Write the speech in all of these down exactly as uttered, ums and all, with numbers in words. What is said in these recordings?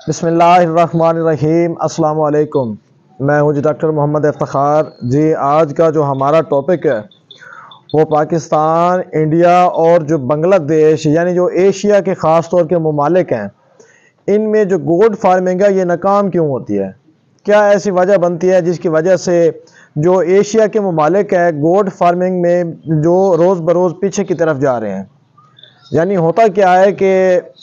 بسم اللہ الرحمن الرحیم۔ السلام علیکم، میں ہوں جی ڈاکٹر محمد افتخار جی۔ آج کا جو ہمارا ٹاپک ہے وہ پاکستان، انڈیا اور جو بنگلہ دیش یعنی جو ایشیا کے خاص طور کے ممالک ہیں، ان میں جو گوڈ فارمنگ ہے یہ ناکام کیوں ہوتی ہے؟ کیا ایسی وجہ بنتی ہے جس کی وجہ سے جو ایشیا کے ممالک ہیں گوڈ فارمنگ میں جو روز بروز پیچھے کی طرف جا رہے ہیں؟ یعنی ہوتا کیا ہے کہ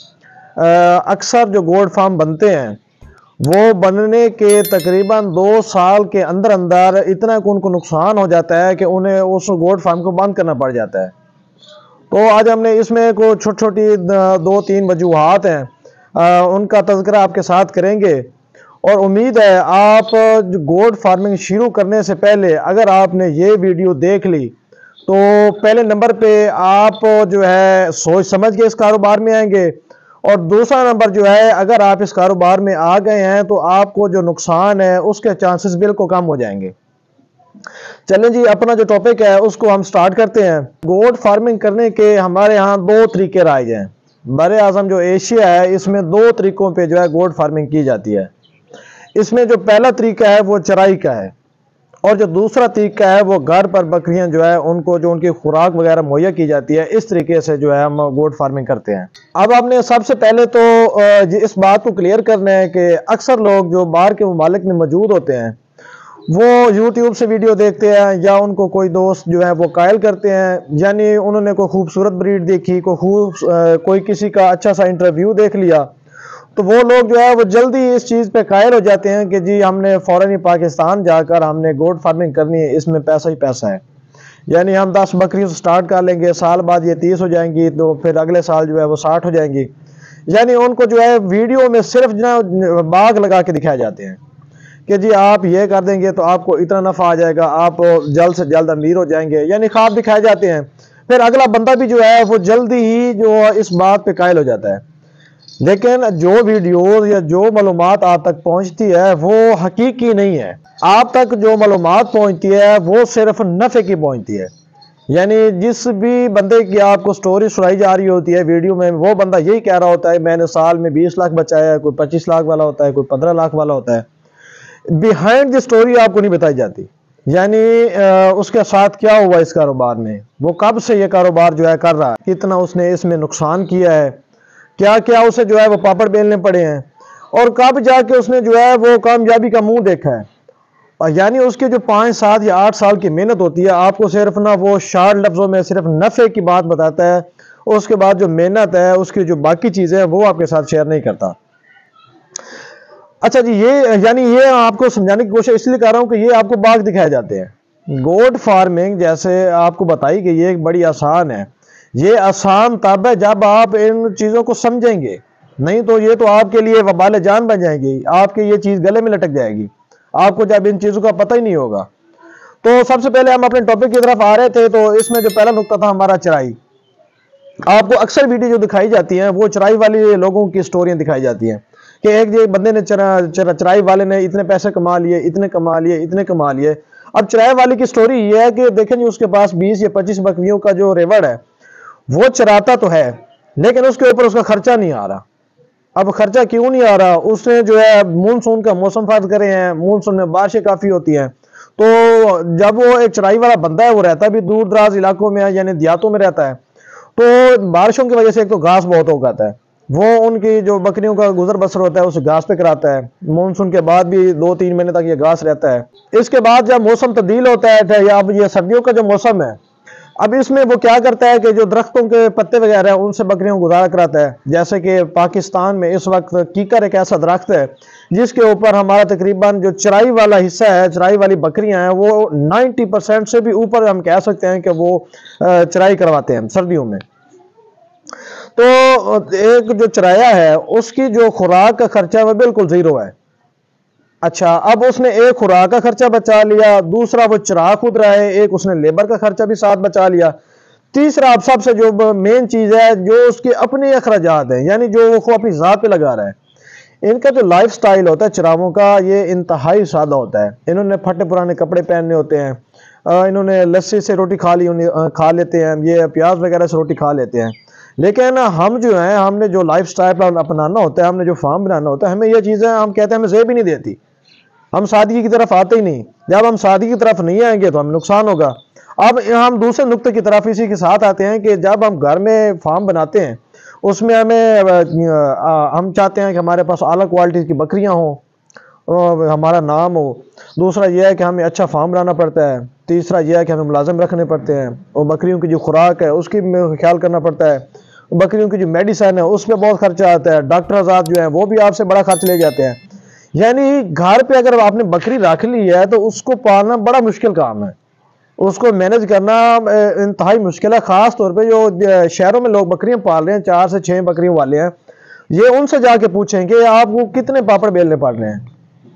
اکثر جو گوڈ فارم بنتے ہیں وہ بننے کے تقریباً دو سال کے اندر اندر اتنا ان کو نقصان ہو جاتا ہے کہ انہیں اس گوڈ فارم کو بند کرنا پڑ جاتا ہے۔ تو آج ہم نے اس میں کوئی چھوٹی چھوٹی دو تین وجوہات ہیں، ان کا تذکرہ آپ کے ساتھ کریں گے، اور امید ہے آپ گوڈ فارمنگ شروع کرنے سے پہلے اگر آپ نے یہ ویڈیو دیکھ لی تو پہلے نمبر پہ آپ جو ہے سوچ سمجھ کے اس کاروبار میں آئیں گے، اور دوسرا نمبر جو ہے اگر آپ اس کاروبار میں آ گئے ہیں تو آپ کو جو نقصان ہے اس کے چانسز بالکل کم ہو جائیں گے۔ چلیں جی، اپنا جو ٹاپک ہے اس کو ہم سٹارٹ کرتے ہیں۔ گوڈ فارمنگ کرنے کے ہمارے ہاں دو طریقے رائج ہیں۔ بر اعظم جو ایشیا ہے اس میں دو طریقوں پہ جو ہے گوڈ فارمنگ کی جاتی ہے۔ اس میں جو پہلا طریقہ ہے وہ چرائی کا ہے، اور جو دوسرا طریقہ ہے وہ گھر پر بکریاں جو ہے ان کو جو ان کی خوراک وغیرہ مہیا کی جاتی ہے، اس طریقے سے جو ہے ہم گوڈ فارمنگ کرتے ہیں۔ اب ہم نے سب سے پہلے تو اس بات کو کلیئر کرنا ہے کہ اکثر لوگ جو باہر کے ممالک میں موجود ہوتے ہیں وہ یوٹیوب سے ویڈیو دیکھتے ہیں، یا ان کو کوئی دوست جو ہے وہ قائل کرتے ہیں، یعنی انہوں نے کوئی خوبصورت بریڈ دیکھی، کوئی خوب کوئی کسی کا اچھا سا انٹرویو دیکھ لیا، تو وہ لوگ جو ہے وہ جلدی اس چیز پہ قائل ہو جاتے ہیں کہ جی ہم نے فوراً ہی پاکستان جا کر ہم نے گوڈ فارمنگ کرنی ہے، اس میں پیسہ ہی پیسہ ہے۔ یعنی ہم دس بکریوں سے سٹارٹ کر لیں گے، سال بعد یہ تیس ہو جائیں گی، تو پھر اگلے سال جو ہے وہ ساٹھ ہو جائیں گی۔ یعنی ان کو جو ہے ویڈیو میں صرف جو باغ لگا کے دکھائے جاتے ہیں کہ جی آپ یہ کر دیں گے تو آپ کو اتنا نفع آ جائے گا، آپ جلد سے جلد امیر ہو جائیں گے، یعنی خواب دکھائے جاتے ہیں۔ پھر اگلا بندہ بھی جو ہے وہ جلدی ہی جو اس بات پہ قائل ہو جاتا ہے، لیکن جو ویڈیوز یا جو معلومات آپ تک پہنچتی ہے وہ حقیقی نہیں ہے۔ آپ تک جو معلومات پہنچتی ہے وہ صرف نفع کی پہنچتی ہے۔ یعنی جس بھی بندے کی آپ کو سٹوری سنائی جا رہی ہوتی ہے ویڈیو میں، وہ بندہ یہی کہہ رہا ہوتا ہے میں نے سال میں بیس لاکھ بچایا ہے، کوئی پچیس لاکھ والا ہوتا ہے، کوئی پندرہ لاکھ والا ہوتا ہے۔ بیہائنڈ دی سٹوری آپ کو نہیں بتائی جاتی، یعنی اس کے ساتھ کیا ہوا اس کاروبار میں، وہ کب سے یہ کاروبار جو ہے کر رہا ہے، کتنا اس نے اس میں نقصان کیا ہے، کیا کیا اسے جو ہے وہ پاپڑ بیلنے پڑے ہیں، اور کب جا کے اس نے جو ہے وہ کامیابی کا منہ دیکھا ہے۔ یعنی اس کے جو پانچ سات یا آٹھ سال کی محنت ہوتی ہے، آپ کو صرف نہ وہ شارٹ لفظوں میں صرف نفع کی بات بتاتا ہے، اس کے بعد جو محنت ہے اس کی جو باقی چیزیں وہ آپ کے ساتھ شیئر نہیں کرتا۔ اچھا جی، یہ یعنی یہ آپ کو سمجھانے کی کوشش اس لیے کر رہا ہوں کہ یہ آپ کو باغ دکھائے جاتے ہیں۔ گوڈ فارمنگ جیسے آپ کو بتائی کہ یہ ایک بڑی آسان ہے، یہ آسان تب ہے جب آپ ان چیزوں کو سمجھیں گے، نہیں تو یہ تو آپ کے لیے وبال جان بن جائے گی، آپ کے یہ چیز گلے میں لٹک جائے گی آپ کو جب ان چیزوں کا پتہ ہی نہیں ہوگا۔ تو سب سے پہلے ہم اپنے ٹاپک کی طرف آ رہے تھے، تو اس میں جو پہلا نقطہ تھا ہمارا چرائی۔ آپ کو اکثر ویڈیو جو دکھائی جاتی ہیں وہ چرائی والی لوگوں کی سٹوریاں دکھائی جاتی ہیں کہ ایک جو بندے نے چرائی والے نے اتنے پیسے کما لیے، اتنے کما لیے، اتنے کما لیے۔ اب چرائی والے کی سٹوری یہ ہے کہ دیکھیں جی اس کے پاس بیس یا پچیس بکریوں کا جو ریوڑ ہے وہ چراتا تو ہے، لیکن اس کے اوپر اس کا خرچہ نہیں آ رہا۔ اب خرچہ کیوں نہیں آ رہا؟ اس نے جو ہے مونسون کا موسم فرض کرے ہیں، مونسون میں بارشیں کافی ہوتی ہیں، تو جب وہ ایک چرائی والا بندہ ہے وہ رہتا بھی دور دراز علاقوں میں یعنی دیہاتوں میں رہتا ہے، تو بارشوں کی وجہ سے ایک تو گھاس بہت اگاتا ہے، وہ ان کی جو بکریوں کا گزر بسر ہوتا ہے اسے گھاس پہ کراتا ہے، مونسون کے بعد بھی دو تین مہینے تک یہ گھاس رہتا ہے۔ اس کے بعد جب موسم تبدیل ہوتا ہے یا اب یہ سردیوں کا جو موسم ہے، اب اس میں وہ کیا کرتا ہے کہ جو درختوں کے پتے وغیرہ ہیں ان سے بکریوں کو گزارا کراتا ہے۔ جیسے کہ پاکستان میں اس وقت کیکر ایک ایسا درخت ہے جس کے اوپر ہمارا تقریباً جو چرائی والا حصہ ہے، چرائی والی بکریاں ہیں، وہ نائنٹی پرسینٹ سے بھی اوپر ہم کہہ سکتے ہیں کہ وہ چرائی کرواتے ہیں سردیوں میں۔ تو ایک جو چرایا ہے اس کی جو خوراک کا خرچہ وہ بالکل زیرو ہے۔ اچھا، اب اس نے ایک خوراک کا خرچہ بچا لیا، دوسرا وہ چرا خود رہا ہے، ایک اس نے لیبر کا خرچہ بھی ساتھ بچا لیا، تیسرا اب سب سے جو مین چیز ہے جو اس کے اپنے اخراجات ہیں، یعنی جو وہ اپنی ذات پہ لگا رہا ہے۔ ان کا جو لائف سٹائل ہوتا ہے چراووں کا یہ انتہائی سادہ ہوتا ہے۔ انہوں نے پھٹے پرانے کپڑے پہننے ہوتے ہیں، انہوں نے لسی سے روٹی کھا لی کھا لیتے ہیں، یہ پیاز وغیرہ سے روٹی کھا لیتے ہیں، لیکن ہم جو ہیں ہم نے جو لائف سٹائل اپنانا ہوتا ہے, ہم نے جو فارم بنانا ہوتا ہے, ہمیں یہ چیزیں ہم کہتے ہیں ہمیں زیب ہی نہیں دیتی, ہم سادگی کی طرف آتے ہی نہیں. جب ہم سادگی کی طرف نہیں آئیں گے تو ہمیں نقصان ہوگا. اب ہم دوسرے نقطے کی طرف اسی کے ساتھ آتے ہیں کہ جب ہم گھر میں فارم بناتے ہیں اس میں ہمیں ہم چاہتے ہیں کہ ہمارے پاس اعلیٰ کوالٹی کی بکریاں ہوں, ہمارا نام ہو. دوسرا یہ ہے کہ ہمیں اچھا فارم بنانا پڑتا ہے. تیسرا یہ ہے کہ ہمیں ملازم رکھنے پڑتے ہیں, اور بکریوں کی جو خوراک ہے اس کی خیال کرنا پڑتا ہے. بکریوں کی جو میڈیسن ہے اس پہ بہت خرچہ آتا ہے. ڈاکٹر آزاد جو ہیں وہ بھی آپ سے بڑا خرچ لے جاتے ہیں. یعنی گھر پہ اگر آپ نے بکری رکھ لی ہے تو اس کو پالنا بڑا مشکل کام ہے, اس کو مینج کرنا انتہائی مشکل ہے. خاص طور پہ جو شہروں میں لوگ بکریاں پال رہے ہیں, چار سے چھ بکریوں والے ہیں, یہ ان سے جا کے پوچھیں کہ آپ کو کتنے پاپڑ بیلنے پڑ رہے ہیں.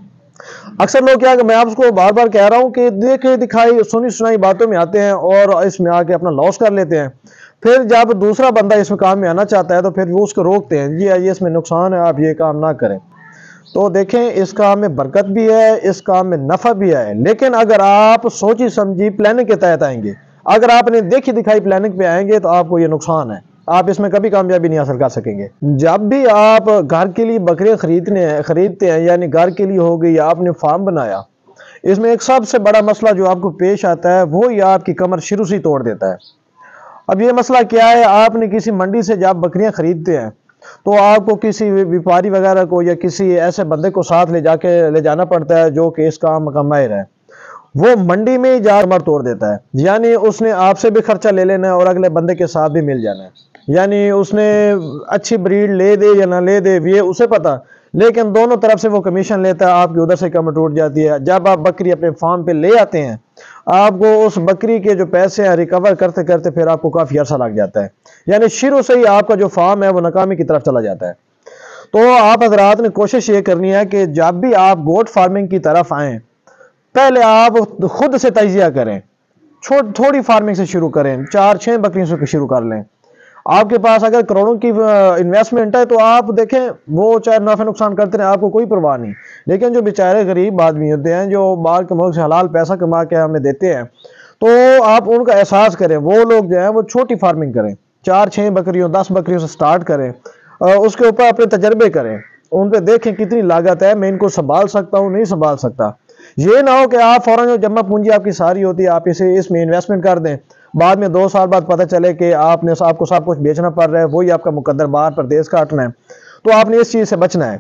اکثر لوگ کیا کہ میں آپ کو بار بار کہہ رہا ہوں کہ دیکھے دکھائی سنی سنائی باتوں میں آتے ہیں اور اس میں آ کے اپنا لاس کر لیتے ہیں. پھر جب دوسرا بندہ اس میں کام میں آنا چاہتا ہے تو پھر وہ اس کو روکتے ہیں, جی یہ اس میں نقصان ہے, آپ یہ کام نہ کریں. تو دیکھیں اس کام میں برکت بھی ہے, اس کام میں نفع بھی ہے, لیکن اگر آپ سوچی سمجھی پلاننگ کے تحت آئیں گے, اگر آپ نے دیکھی دکھائی پلاننگ پہ آئیں گے تو آپ کو یہ نقصان ہے, آپ اس میں کبھی کامیابی نہیں حاصل کر سکیں گے. جب بھی آپ گھر کے لیے بکریاں خریدنے خریدتے ہیں, یعنی گھر کے لیے ہو گئی, آپ نے فارم بنایا, اس میں ایک سب سے بڑا مسئلہ جو آپ کو پیش آتا ہے وہ یہ آپ کی کمر شروع سے توڑ دیتا ہے. اب یہ مسئلہ کیا ہے, آپ نے کسی منڈی سے جب بکریاں خریدتے ہیں تو آپ کو کسی ویپاری وغیرہ کو یا کسی ایسے بندے کو ساتھ لے جا کے لے جانا پڑتا ہے جو کہ اس کام کا ماہر ہے. وہ منڈی میں جا کمر توڑ دیتا ہے, یعنی اس نے آپ سے بھی خرچہ لے لینا ہے اور اگلے بندے کے ساتھ بھی مل جانا ہے. یعنی اس نے اچھی بریڈ لے دے یا نہ لے دے یہ اسے پتا, لیکن دونوں طرف سے وہ کمیشن لیتا ہے, آپ کی ادھر سے کمر ٹوٹ جاتی ہے. جب آپ بکری اپنے فارم پہ لے آتے ہیں, آپ کو اس بکری کے جو پیسے ہیں ریکور کرتے کرتے پھر آپ کو کافی عرصہ لگ جاتا ہے. یعنی شروع سے ہی آپ کا جو فارم ہے وہ ناکامی کی طرف چلا جاتا ہے. تو آپ حضرات نے کوشش یہ کرنی ہے کہ جب بھی آپ گوٹ فارمنگ کی طرف آئیں, پہلے آپ خود سے تجزیہ کریں, تھوڑی فارمنگ سے شروع کریں, چار چھ بکریوں سے شروع کر لیں. آپ کے پاس اگر کروڑوں کی انویسٹمنٹ ہے تو آپ دیکھیں وہ چاہے نفع نقصان کرتے رہیں, آپ کو کوئی پرواہ نہیں. لیکن جو بیچارے غریب آدمی ہوتے ہیں جو باہر کے ملک سے حلال پیسہ کما کے ہمیں دیتے ہیں, تو آپ ان کا احساس کریں. وہ لوگ جو ہیں وہ چھوٹی فارمنگ کریں, چار چھ بکریوں دس بکریوں سے سٹارٹ کریں, اس کے اوپر اپنے تجربے کریں, ان پہ دیکھیں کتنی لاگت ہے, میں ان کو سنبھال سکتا ہوں نہیں سنبھال سکتا. یہ نہ ہو کہ آپ فوراً جو جمع پونجی آپ کی ساری ہوتی ہے آپ اسے اس میں انویسٹمنٹ کر دیں, بعد میں دو سال بعد پتہ چلے کہ آپ نے آپ کو سب کچھ بیچنا پڑ رہا ہے, وہی آپ کا مقدر باہر پردیس کاٹنا ہے. تو آپ نے اس چیز سے بچنا ہے.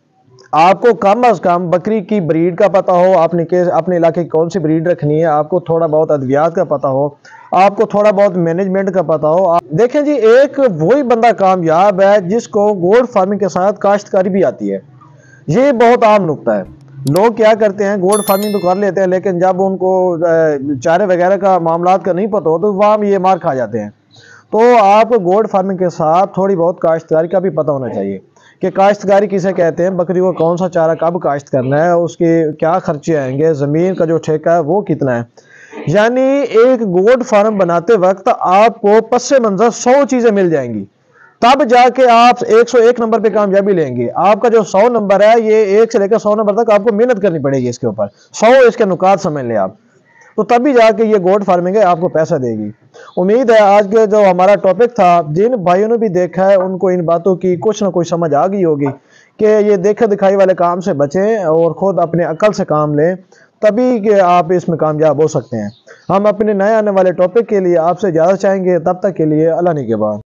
آپ کو کم از کم بکری کی بریڈ کا پتہ ہو, آپ نے اپنے علاقے کی کون سی بریڈ رکھنی ہے, آپ کو تھوڑا بہت ادویات کا پتہ ہو, آپ کو تھوڑا بہت مینجمنٹ کا پتہ ہو. دیکھیں جی, ایک وہی بندہ کامیاب ہے جس کو گوٹ فارمنگ کے ساتھ کاشتکاری بھی آتی ہے. یہ بہت عام نقطہ ہے. لوگ کیا کرتے ہیں, گوٹ فارمنگ تو کر لیتے ہیں, لیکن جب ان کو چارے وغیرہ کا معاملات کا نہیں پتہ ہو تو وہاں یہ مار کھا جاتے ہیں. تو آپ کو گوٹ فارمنگ کے ساتھ تھوڑی بہت کاشتکاری کا بھی پتہ ہونا چاہیے کہ کاشتکاری کسے کہتے ہیں, بکری کو کون سا چارہ کب کاشت کرنا ہے, اس کے کیا خرچے آئیں گے, زمین کا جو ٹھیکہ ہے وہ کتنا ہے. یعنی ایک گوٹ فارم بناتے وقت آپ کو پس منظر سو چیزیں مل جائیں گی, تب جا کے آپ ایک سو ایک نمبر پہ کامیابی لیں گے. آپ کا جو سو نمبر ہے یہ ایک سے لے کر سو نمبر تک آپ کو محنت کرنی پڑے گی, اس کے اوپر سو اس کے نکات سمجھ لیں آپ, تو تبھی جا کے یہ گوٹ فارمنگ ہے آپ کو پیسہ دے گی. امید ہے آج کے جو ہمارا ٹاپک تھا, جن بھائیوں نے بھی دیکھا ہے ان کو ان باتوں کی کچھ نہ کچھ سمجھ آ گئی ہوگی کہ یہ دیکھا دکھائی والے کام سے بچیں اور خود اپنے عقل سے کام لیں, تبھی کہ آپ اس میں کامیاب ہو سکتے ہیں. ہم اپنے نئے آنے والے ٹاپک کے لیے آپ سے اجازت چاہیں گے, تب تک کے لیے اللہ نگہبان.